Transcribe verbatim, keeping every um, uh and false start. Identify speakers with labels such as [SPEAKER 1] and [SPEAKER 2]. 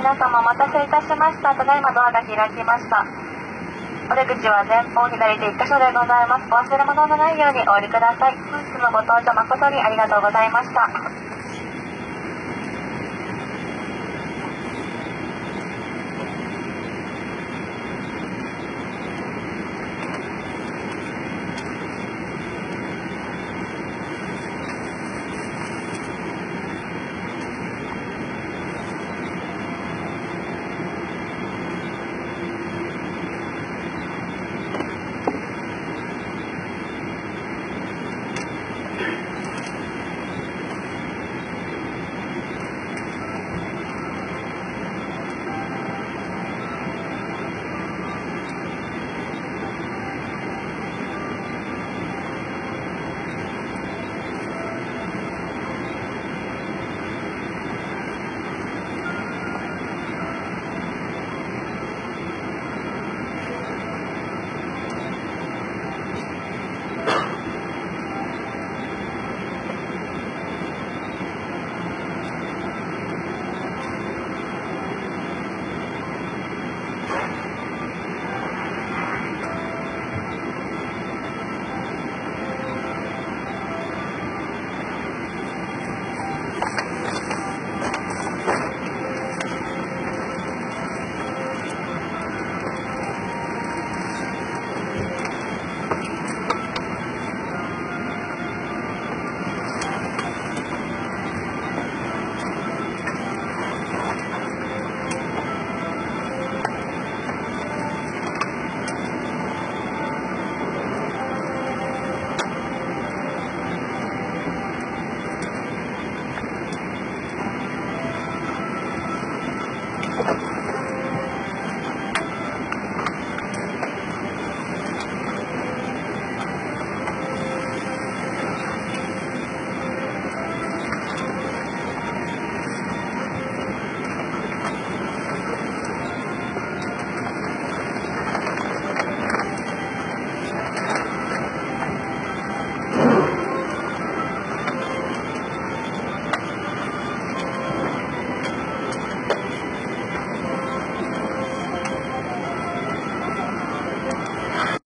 [SPEAKER 1] 皆様お待たせいたしました。ただいまドアが開きました。お出口は前方左手いっ箇所でございます。お忘れ物のないようにお降りください。本日のご搭乗誠にありがとうございました。